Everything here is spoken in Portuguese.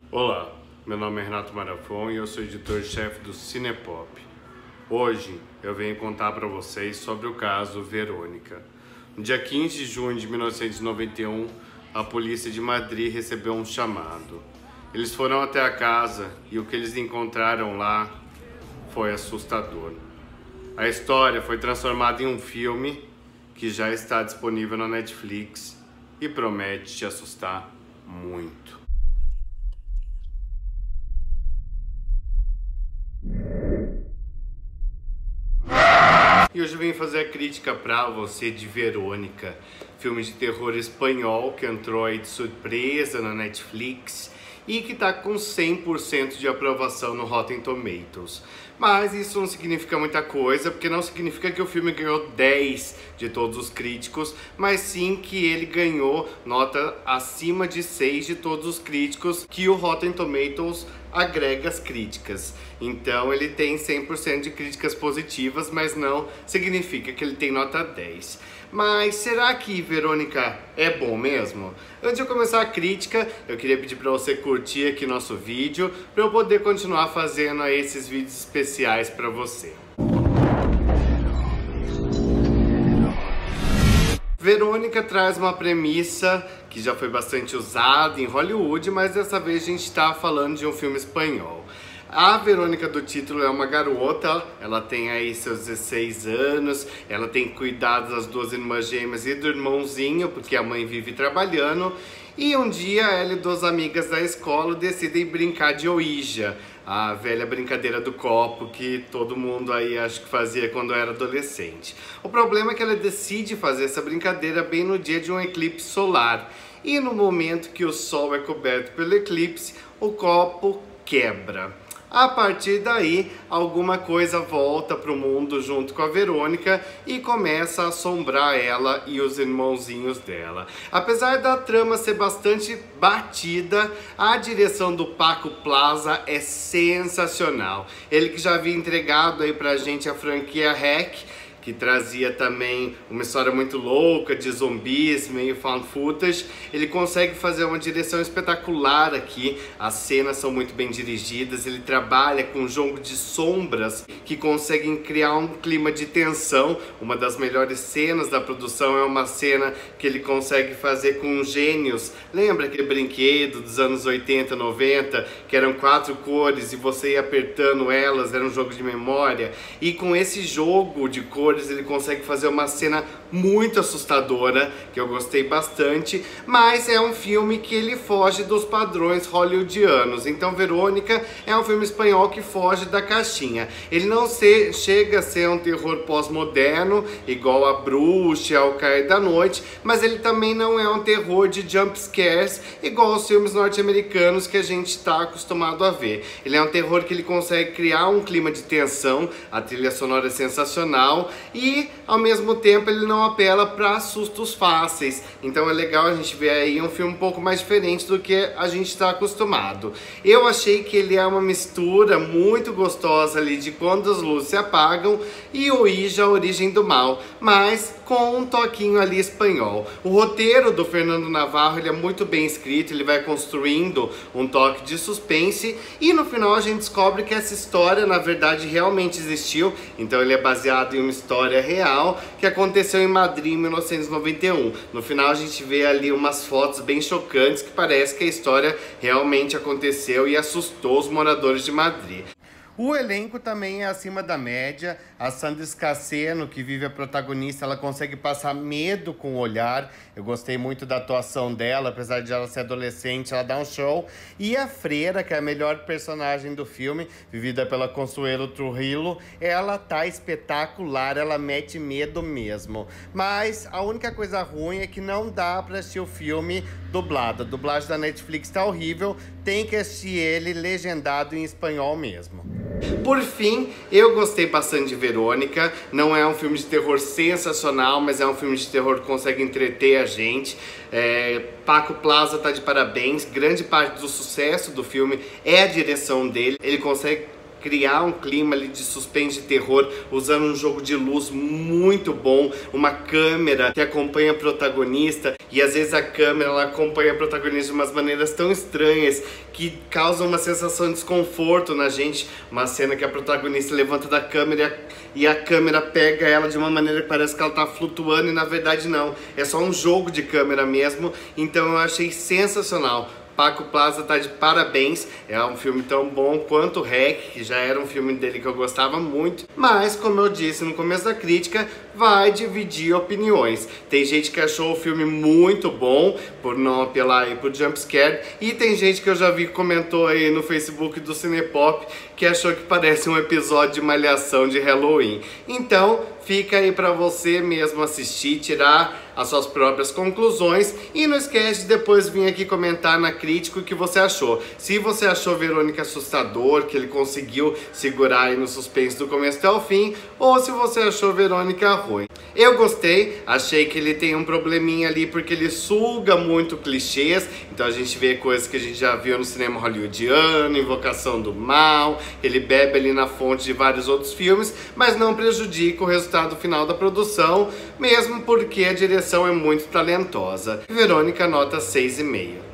Olá, meu nome é Renato Marafon e eu sou editor-chefe do Cinepop. Hoje eu venho contar para vocês sobre o caso Verônica. No dia 15 de junho de 1991, a polícia de Madrid recebeu um chamado. Eles foram até a casa e o que eles encontraram lá foi assustador. A história foi transformada em um filme que já está disponível na Netflix e promete te assustar muito. E hoje eu vim fazer a crítica pra você de Verônica, filme de terror espanhol que entrou aí de surpresa na Netflix e que tá com 100% de aprovação no Rotten Tomatoes. Mas isso não significa muita coisa, porque não significa que o filme ganhou 10 de todos os críticos, mas sim que ele ganhou nota acima de 6 de todos os críticos que o Rotten Tomatoes agrega as críticas. Então ele tem 100% de críticas positivas, mas não significa que ele tem nota 10. Mas será que Verônica é bom mesmo? Antes de eu começar a crítica, eu queria pedir para você curtir aqui nosso vídeo, para eu poder continuar fazendo esses vídeos especiais para você. Verônica traz uma premissa que já foi bastante usada em Hollywood, mas dessa vez a gente está falando de um filme espanhol. A Verônica do título é uma garota, ela tem aí seus 16 anos, ela tem cuidado das duas irmãs gêmeas e do irmãozinho, porque a mãe vive trabalhando, e um dia ela e duas amigas da escola decidem brincar de Ouija, a velha brincadeira do copo que todo mundo aí acho que fazia quando era adolescente. O problema é que ela decide fazer essa brincadeira bem no dia de um eclipse solar, e no momento que o sol é coberto pelo eclipse, o copo quebra. A partir daí, alguma coisa volta para o mundo junto com a Verônica e começa a assombrar ela e os irmãozinhos dela. Apesar da trama ser bastante batida, a direção do Paco Plaza é sensacional. Ele que já havia entregado aí pra gente a franquia REC, que trazia também uma história muito louca de zumbis, meio found footage. Ele consegue fazer uma direção espetacular aqui, as cenas são muito bem dirigidas, ele trabalha com um jogo de sombras que conseguem criar um clima de tensão. Uma das melhores cenas da produção é uma cena que ele consegue fazer com gênios. Lembra aquele brinquedo dos anos 80, 90, que eram 4 cores e você ia apertando elas, era um jogo de memória? E com esse jogo de cores ele consegue fazer uma cena muito assustadora, que eu gostei bastante, mas é um filme que ele foge dos padrões hollywoodianos. Então Verônica é um filme espanhol que foge da caixinha. Ele não chega a ser um terror pós-moderno, igual a Bruxa, ao Cair da Noite, mas ele também não é um terror de jump scares, igual os filmes norte-americanos que a gente está acostumado a ver. Ele é um terror que ele consegue criar um clima de tensão, a trilha sonora é sensacional, e ao mesmo tempo ele não apela para sustos fáceis. Então é legal a gente ver aí um filme um pouco mais diferente do que a gente está acostumado. Eu achei que ele é uma mistura muito gostosa ali de Quando as Luzes se Apagam e Ouija, A Origem do Mal, mas com um toquinho ali espanhol. O roteiro do Fernando Navarro ele é muito bem escrito, ele vai construindo um toque de suspense e no final a gente descobre que essa história na verdade realmente existiu. Então ele é baseado em uma história real que aconteceu em Madrid em 1991. No final a gente vê ali umas fotos bem chocantes que parece que a história realmente aconteceu e assustou os moradores de Madrid. O elenco também é acima da média. A Sandra Escaceno, que vive a protagonista, ela consegue passar medo com o olhar. Eu gostei muito da atuação dela, apesar de ela ser adolescente, ela dá um show. E a Freira, que é a melhor personagem do filme, vivida pela Consuelo Trujillo, ela tá espetacular, ela mete medo mesmo. Mas a única coisa ruim é que não dá pra assistir o filme dublado. A dublagem da Netflix tá horrível, tem que assistir ele legendado em espanhol mesmo. Por fim, eu gostei bastante de Verônica. Não é um filme de terror sensacional, mas é um filme de terror que consegue entreter a gente. Paco Plaza tá de parabéns. Grande parte do sucesso do filme é a direção dele. Ele consegue criar um clima ali de suspense e terror, usando um jogo de luz muito bom, uma câmera que acompanha a protagonista, e às vezes a câmera ela acompanha a protagonista de umas maneiras tão estranhas que causam uma sensação de desconforto na gente. Uma cena que a protagonista levanta da câmera e a câmera pega ela de uma maneira que parece que ela tá flutuando e na verdade não, é só um jogo de câmera mesmo. Então eu achei sensacional. Paco Plaza tá de parabéns, é um filme tão bom quanto REC, que já era um filme dele que eu gostava muito, mas como eu disse no começo da crítica, vai dividir opiniões. Tem gente que achou o filme muito bom, por não apelar aí pro jumpscare, e tem gente que eu já vi que comentou aí no Facebook do Cinepop, que achou que parece um episódio de Malhação de Halloween. Então, fica aí pra você mesmo assistir, tirar as suas próprias conclusões, e não esquece de depois vir aqui comentar na crítica o que você achou. Se você achou Verônica assustador, que ele conseguiu segurar aí no suspense do começo até o fim, ou se você achou Verônica ruim. Eu gostei, achei que ele tem um probleminha ali porque ele suga muito clichês, então a gente vê coisas que a gente já viu no cinema hollywoodiano, Invocação do Mal, ele bebe ali na fonte de vários outros filmes, mas não prejudica o resultado final da produção, mesmo porque a direção é muito talentosa. Verônica nota 6,5.